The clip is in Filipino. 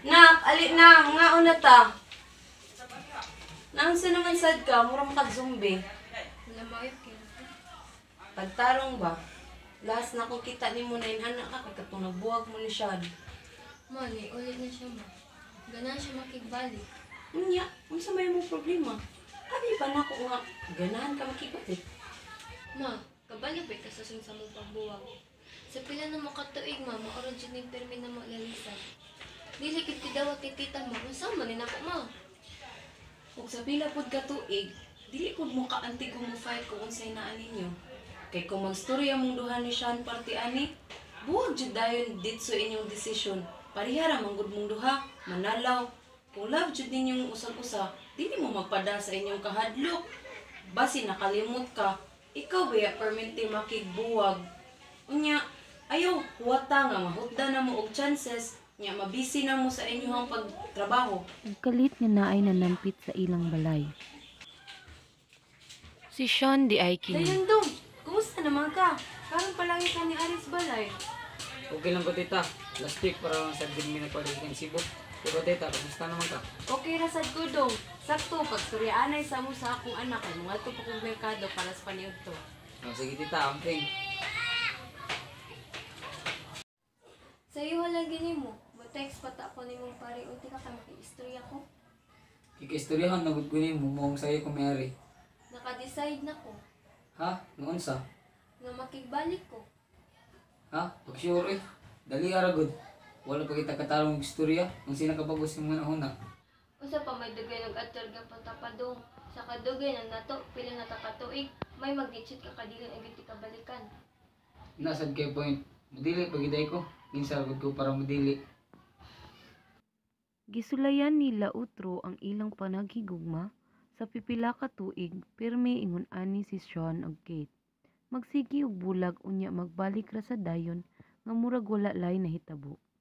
Nak, ali na, nga una ta. Nang sa naman sad ka, murang kag-zombie. Wala mayok yun. Pagtarong ba? Last na kung kita ni mo na anak ka, kaya katong nagbuwag mo ni Shad. Mani, ulit na siya ma. Ganahan siya makigbalik. Unya, unsa may mo problema? Abi pa na ko nga, ganahan ka makibalik. Ma, kabalabay ka sa sa mong pagbuwag. Sa pila na makatuig ma, maorod dyan yung permi na maglalisan. Dili kit kidawat ni tita mo, masama ni nako ma. Ug sa pila pod ka tuig, dili pod mo kaantig kung mo fight kung unsay naa ninyo. Kay kung magstorya mong duha ni Sean party ani, buwag jud dayon ditso inyong desisyon. Parihara manggod mong duha, manalaw. Kung love jud ninyong usag-usa, dili mo magpada sa inyong kahadlok. Basi nakalimot ka, ikaw baya permente makigbuwag. Unya, ayaw, huwata nga mahutda na mo og chances, nya mabisi na mo sa inyong pagtrabaho. Kalit nga naay nanampit sa ilang balay. Si Sean di ay kini. Dayon dong, kumusta naman ka? Parang palagi ka ni Aris Balay. Okay lang ba tita? Last week para lang sa din mi nagpalikan Cebu. Diba tita, kamusta naman ka? Okay ra sad ko dong. Sakto pagsuryaanay sa mo sa akong anak kay mga to pa kong merkado para sa paniud to. Oh, sige tita, amping. Sa iyo wala gini mo. Mo-text pata ko ni mong pare, unti ka ka maki-istorya ko. Kikistoryahan na gudgunin mo mong sa'yo kumiyari. Naka-decide na ko Ha? Noon sa? nga makigbalik ko. Ha? Pag sure eh. Dali aragod. Wala pa kita katarong istorya. Ang sinakapagos yung mga una. Usa pa may dugay nag-ator nga pagtapadong. Sa kadugay na nato, pila na takatuig, may mag-ditchit ka kadili ang giti kabalikan. Nasad kay point. Madili pagiday ko. Minsan agad ko para madili. Gisulayan nila utro ang ilang panaghigugma sa pipila ka tuig pirmi ingon ani si Sean ug Kate. Magsigi og bulag unya magbalik ra sa dayon nga murag wala lay nahitabo.